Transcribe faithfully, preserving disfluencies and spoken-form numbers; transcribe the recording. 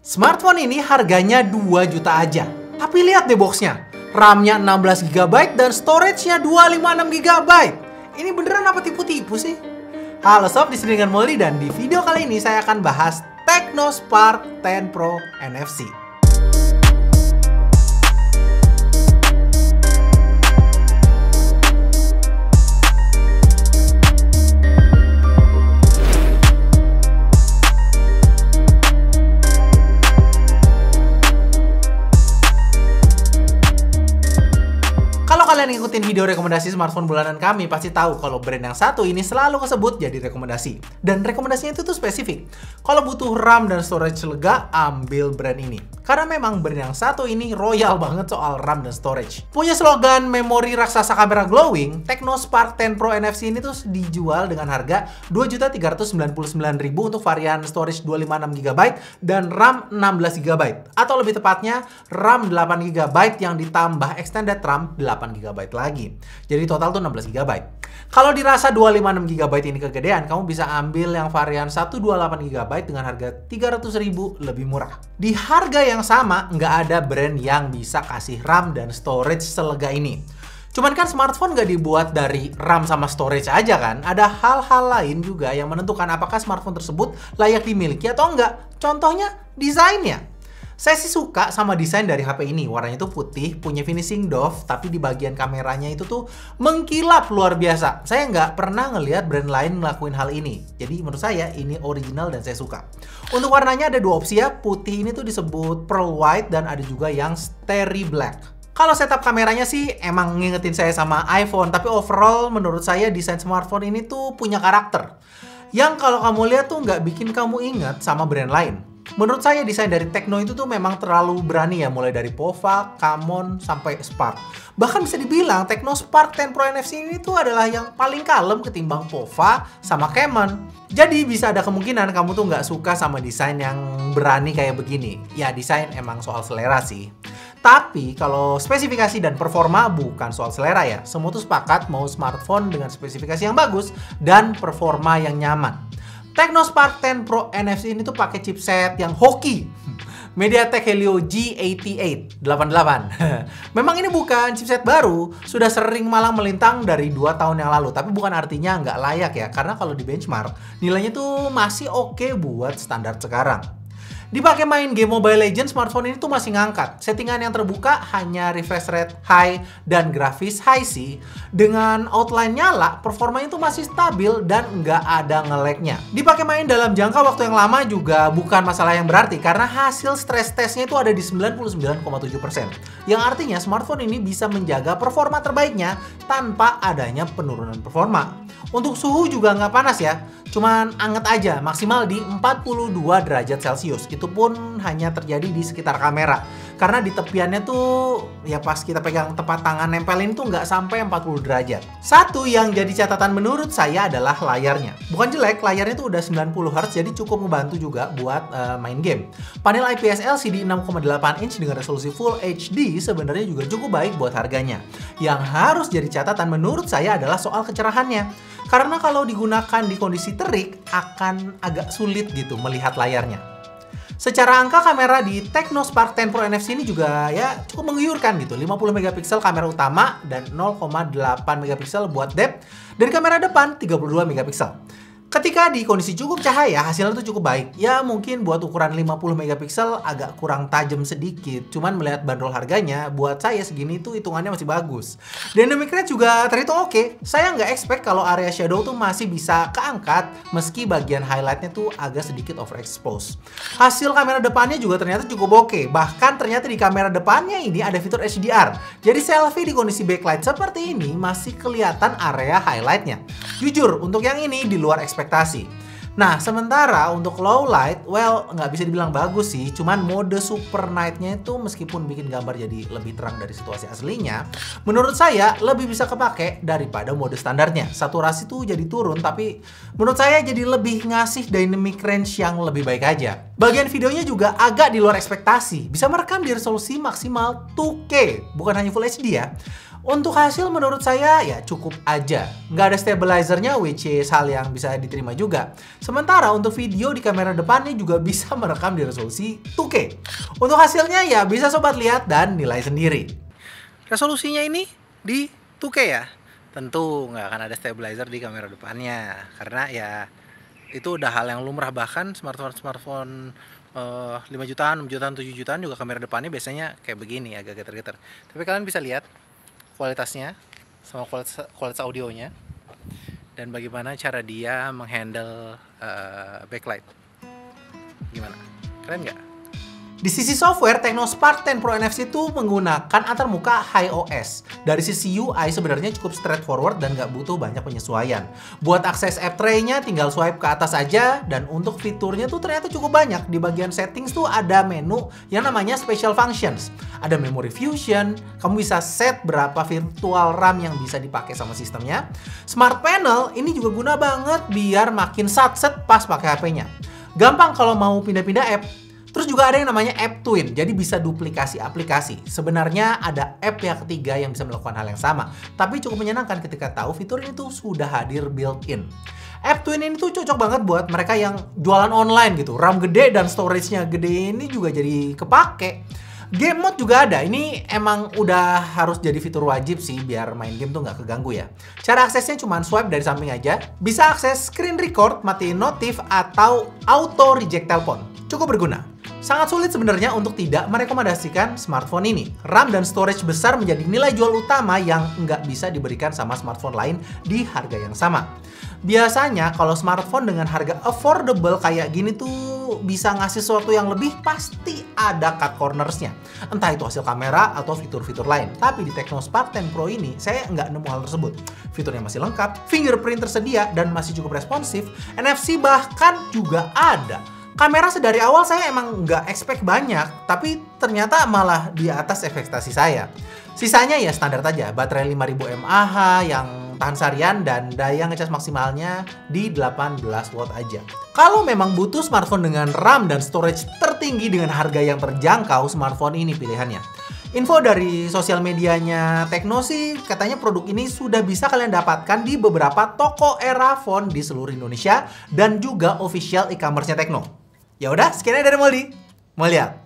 Smartphone ini harganya dua juta aja. Tapi lihat deh boxnya. RAM-nya enam belas giga byte dan storage-nya dua ratus lima puluh enam giga byte. Ini beneran apa tipu-tipu sih? Halo sob, di sini dengan Molly dan di video kali ini saya akan bahas Tecno Spark sepuluh Pro N F C. Kalian ngikutin video rekomendasi smartphone bulanan kami pasti tahu kalau brand yang satu ini selalu kesebut jadi rekomendasi. Dan rekomendasinya itu tuh spesifik. Kalau butuh RAM dan storage lega, ambil brand ini. Karena memang brand yang satu ini royal banget soal RAM dan storage. Punya slogan memori raksasa kamera glowing, Tecno Spark sepuluh Pro N F C ini tuh dijual dengan harga dua juta tiga ratus sembilan puluh sembilan ribu untuk varian storage dua ratus lima puluh enam giga byte dan RAM enam belas giga byte. Atau lebih tepatnya RAM delapan giga byte yang ditambah extended RAM delapan giga byte lagi. Jadi total tuh enam belas giga byte. Kalau dirasa dua ratus lima puluh enam giga byte ini kegedean, kamu bisa ambil yang varian seratus dua puluh delapan giga byte dengan harga tiga ratus ribu lebih murah. Di harga yang sama, nggak ada brand yang bisa kasih RAM dan storage selega ini. Cuman kan smartphone nggak dibuat dari RAM sama storage aja kan? Ada hal-hal lain juga yang menentukan apakah smartphone tersebut layak dimiliki atau enggak. Contohnya, desainnya. Saya sih suka sama desain dari H P ini. Warnanya tuh putih, punya finishing doff, tapi di bagian kameranya itu tuh mengkilap luar biasa. Saya nggak pernah ngelihat brand lain ngelakuin hal ini. Jadi menurut saya ini original dan saya suka. Untuk warnanya ada dua opsi ya. Putih ini tuh disebut pearl white dan ada juga yang starry black. Kalau setup kameranya sih emang ngingetin saya sama iPhone, tapi overall menurut saya desain smartphone ini tuh punya karakter. Yang kalau kamu lihat tuh nggak bikin kamu ingat sama brand lain. Menurut saya desain dari Tecno itu tuh memang terlalu berani ya, mulai dari Pova, Camon, sampai Spark. Bahkan bisa dibilang Tecno Spark sepuluh Pro N F C ini tuh adalah yang paling kalem ketimbang Pova sama Camon. Jadi bisa ada kemungkinan kamu tuh nggak suka sama desain yang berani kayak begini. Ya desain emang soal selera sih. Tapi kalau spesifikasi dan performa bukan soal selera ya. Semua tuh sepakat mau smartphone dengan spesifikasi yang bagus dan performa yang nyaman. Tecno Spark sepuluh Pro N F C ini tuh pakai chipset yang hoki. MediaTek Helio G delapan puluh delapan delapan delapan. Memang ini bukan chipset baru, sudah sering malang melintang dari dua tahun yang lalu. Tapi bukan artinya nggak layak ya, karena kalau di benchmark, nilainya tuh masih oke buat standar sekarang. Dipakai main game Mobile Legends, smartphone ini tuh masih ngangkat. Settingan yang terbuka hanya refresh rate high dan grafis high sih. Dengan outline nyala, performanya tuh masih stabil dan nggak ada nge-lag-nya. Dipakai main dalam jangka waktu yang lama juga bukan masalah yang berarti, karena hasil stress testnya itu ada di sembilan puluh sembilan koma tujuh persen. Yang artinya smartphone ini bisa menjaga performa terbaiknya tanpa adanya penurunan performa. Untuk suhu juga nggak panas ya, cuman anget aja, maksimal di empat puluh dua derajat Celcius. Itu pun hanya terjadi di sekitar kamera. Karena di tepiannya tuh, ya pas kita pegang tepat tangan nempelin tuh nggak sampai empat puluh derajat. Satu yang jadi catatan menurut saya adalah layarnya. Bukan jelek, layarnya tuh udah sembilan puluh hertz, jadi cukup membantu juga buat uh, main game. Panel I P S L C D enam koma delapan inch dengan resolusi Full H D sebenarnya juga cukup baik buat harganya. Yang harus jadi catatan menurut saya adalah soal kecerahannya. Karena kalau digunakan di kondisi terik, akan agak sulit gitu melihat layarnya. Secara angka kamera di Tecno Spark sepuluh Pro N F C ini juga ya cukup menggiurkan gitu. lima puluh megapiksel kamera utama dan nol koma delapan megapiksel buat depth. Dan kamera depan tiga puluh dua megapiksel. Ketika di kondisi cukup cahaya, hasilnya tuh cukup baik. Ya mungkin buat ukuran lima puluh megapiksel agak kurang tajam sedikit. Cuman melihat bandrol harganya, buat saya segini tuh hitungannya masih bagus. Dynamic range juga terhitung oke. Saya nggak expect kalau area shadow tuh masih bisa keangkat, meski bagian highlightnya tuh agak sedikit overexposed. Hasil kamera depannya juga ternyata cukup oke. Bahkan ternyata di kamera depannya ini ada fitur H D R. Jadi selfie di kondisi backlight seperti ini masih kelihatan area highlightnya. Jujur, untuk yang ini di luar ekspektasi. Nah, sementara untuk low light, well, nggak bisa dibilang bagus sih. Cuman mode super night-nya itu meskipun bikin gambar jadi lebih terang dari situasi aslinya, menurut saya lebih bisa kepake daripada mode standarnya. Saturasi tuh jadi turun, tapi menurut saya jadi lebih ngasih dynamic range yang lebih baik aja. Bagian videonya juga agak di luar ekspektasi. Bisa merekam di resolusi maksimal dua K, bukan hanya Full H D ya. Untuk hasil menurut saya ya cukup aja. Nggak ada stabilizernya, which is hal yang bisa diterima juga. Sementara untuk video di kamera depannya juga bisa merekam di resolusi dua K. Untuk hasilnya ya bisa sobat lihat dan nilai sendiri. Resolusinya ini di dua K ya. Tentu nggak akan ada stabilizer di kamera depannya. Karena ya itu udah hal yang lumrah, bahkan smartphone-smartphone uh, lima jutaan, enam jutaan, tujuh jutaan juga kamera depannya biasanya kayak begini, agak geter-geter. Tapi kalian bisa lihat kualitasnya sama kualitas, kualitas audionya dan bagaimana cara dia menghandle uh, backlight. Gimana? Keren nggak? Di sisi software, Tecno Spark sepuluh Pro N F C itu menggunakan antarmuka HiOS. Dari sisi U I sebenarnya cukup straightforward dan nggak butuh banyak penyesuaian. Buat akses app tray-nya tinggal swipe ke atas aja, dan untuk fiturnya tuh ternyata cukup banyak. Di bagian settings tuh ada menu yang namanya Special Functions. Ada Memory Fusion, kamu bisa set berapa virtual RAM yang bisa dipakai sama sistemnya. Smart Panel ini juga guna banget biar makin satset pas pakai H P-nya. Gampang kalau mau pindah-pindah app. Terus juga ada yang namanya App Twin, jadi bisa duplikasi aplikasi. Sebenarnya ada app yang ketiga yang bisa melakukan hal yang sama, tapi cukup menyenangkan ketika tahu fitur ini tuh sudah hadir built-in. App Twin ini tuh cocok banget buat mereka yang jualan online gitu. RAM gede dan storage-nya gede ini juga jadi kepake. Game mode juga ada, ini emang udah harus jadi fitur wajib sih biar main game tuh nggak keganggu ya. Cara aksesnya cuma swipe dari samping aja, bisa akses screen record, matiin notif, atau auto reject telepon. Cukup berguna. Sangat sulit sebenarnya untuk tidak merekomendasikan smartphone ini. RAM dan storage besar menjadi nilai jual utama yang nggak bisa diberikan sama smartphone lain di harga yang sama. Biasanya kalau smartphone dengan harga affordable kayak gini tuh bisa ngasih sesuatu yang lebih, pasti ada cut corners-nya. Entah itu hasil kamera atau fitur-fitur lain. Tapi di Tecno Spark sepuluh Pro ini saya nggak nemu hal tersebut. Fiturnya masih lengkap, fingerprint tersedia, dan masih cukup responsif. N F C bahkan juga ada. Kamera sedari awal saya emang nggak expect banyak, tapi ternyata malah di atas ekspektasi saya. Sisanya ya standar aja, baterai lima ribu mAh yang tahan seharian dan daya ngecas maksimalnya di delapan belas watt aja. Kalau memang butuh smartphone dengan RAM dan storage tertinggi dengan harga yang terjangkau, smartphone ini pilihannya. Info dari sosial medianya Tecno sih, katanya produk ini sudah bisa kalian dapatkan di beberapa toko era phone di seluruh Indonesia dan juga official e-commerce-nya Tecno. Ya udah, sekian dari Moldy. Mau lihat?